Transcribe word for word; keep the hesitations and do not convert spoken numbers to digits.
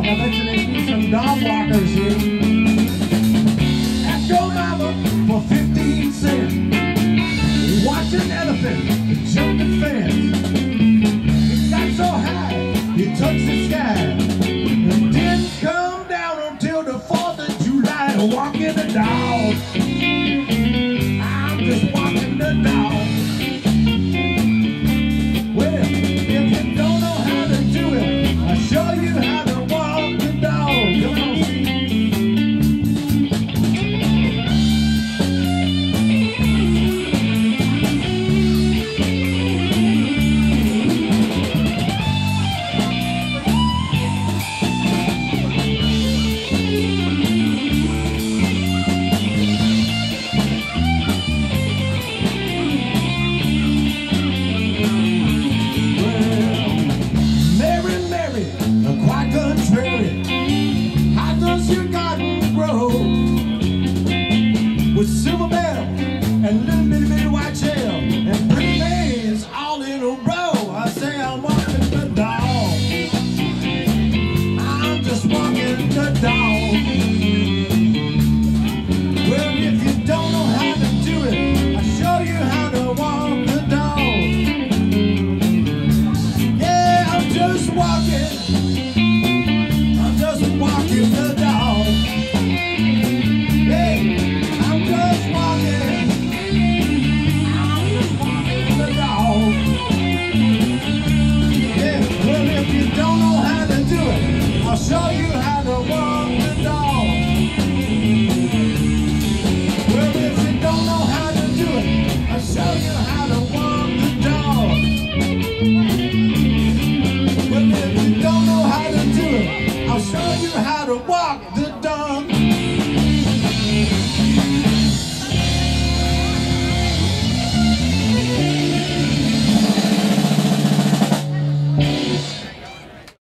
I bet you they need some dog walkers here. Ask your mama for fifteen cents. Watch an elephant jump the fence. It got so high, it touched the sky. It didn't come down until the fourth of July. Walking the dog. I'm just walking the dog. Well, if you don't know how to do it, I'll show you how to walk the dog. Come on, with silver bell and little bitty bitty white tail and pretty names all in a row. I say I'm walking